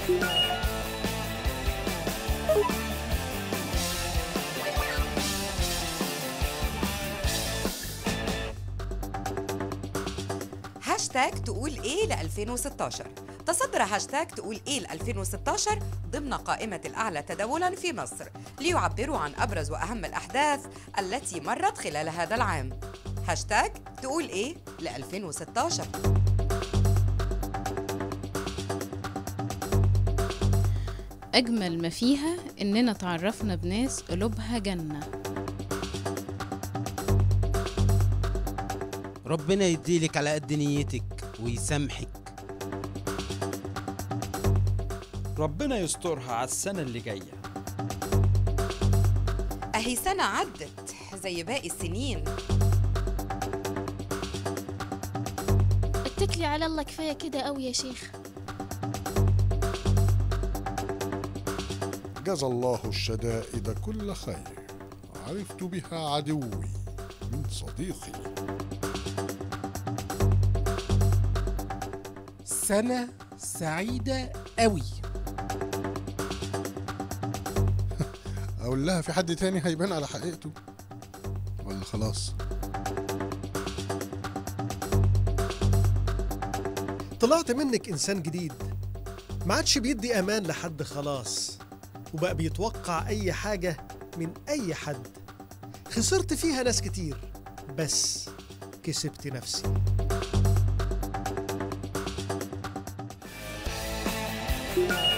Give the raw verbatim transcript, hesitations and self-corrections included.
هاشتاج تقول إيه ل ألفين وستاشر. تصدر هاشتاج تقول إيه ل ألفين وستاشر ضمن قائمة الأعلى تداولاً في مصر، ليعبروا عن أبرز وأهم الأحداث التي مرت خلال هذا العام. هاشتاج تقول إيه ل ألفين وستاشر. أجمل ما فيها إننا تعرفنا بناس قلوبها جنة. ربنا يديلك على قد نيتك ويسامحك. ربنا يسترها على السنة اللي جاية. أهي سنة عدت زي باقي السنين. اتكلي على الله، كفاية كده أوي يا شيخ. جزى الله الشدائد كل خير، عرفت بها عدوي من صديقي. سنة سعيدة قوي. أقول لها في حد تاني هيبان على حقيقته ولا خلاص؟ طلعت منك إنسان جديد، ما عادش بيدي أمان لحد خلاص، وبقى بيتوقع أي حاجة من أي حد. خسرت فيها ناس كتير بس كسبت نفسي.